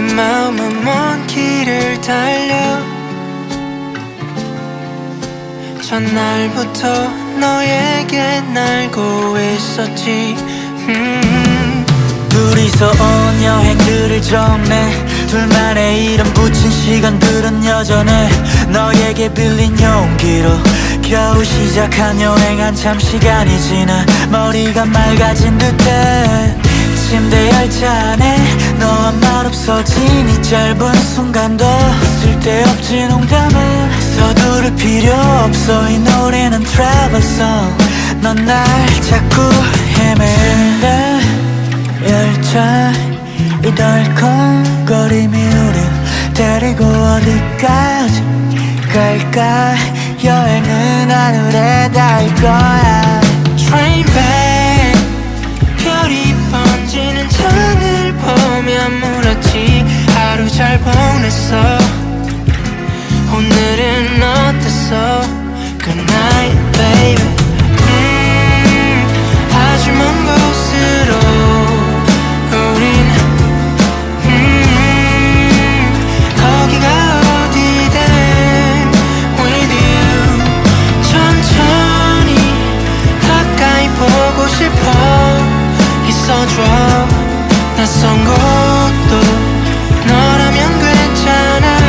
마음은 먼 길을 달려 전날부터 너에게 날고 있었지. 둘이서 온 여행들을 정리해 둘만의 이름 붙인 시간들은 여전해. 너에게 빌린 용기로 겨우 시작한 여행 한참 시간이 지나 머리가 맑아진 듯해. 침대 열차 안에 너와 말 없어진 이 짧은 순간도 쓸데없지 농담은 서두를 필요 없어. 이 노래는 travel song. 넌 날 자꾸 헤매는데 열차 이 덜컹거림이 우릴 데리고 어디까지 갈까. 여행은 하늘에 닿을 거야. Train back 별이 번지는 창을 보며 물었지. 하루 잘 보냈어. 오늘은 어땠어? Good night baby. 아주 먼 곳으로 우린 거기가 어디든 with you. 천천히 가까이 보고 싶어. 있어줘. 낯선 곳도 너라면 괜찮아.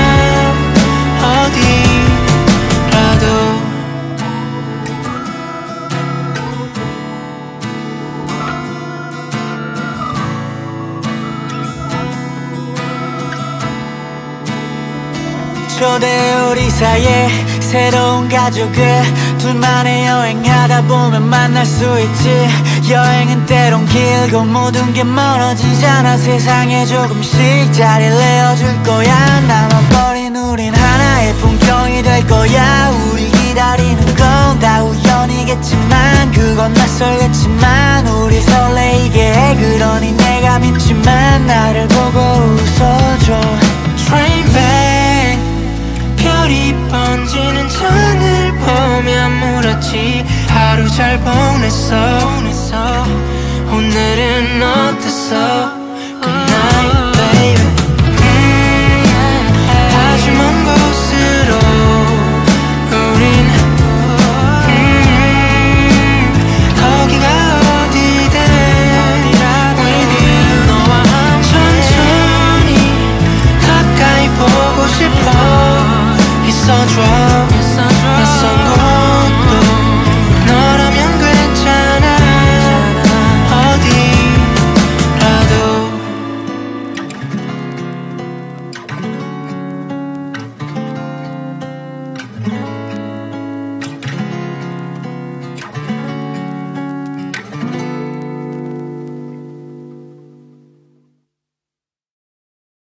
어디라도. 초대 우리 사이에 새로운 가족을 둘만의 여행하다 보면 만날 수 있지. 여행은 때론 길고 모든 게 멀어지잖아. 세상에 조금씩 자리를 내어줄 거야. 남아버린 우린 하나의 풍경이 될 거야. 우리 기다리는 건 다 우연이겠지만 그건 낯설겠지만 우리 설레이게 해. 그러니 내가 믿지만 나를 보고 웃어줘. Train back 별이 번지는 창을 보며 물었지. 하루 잘 보냈어. 오늘은 어땠어?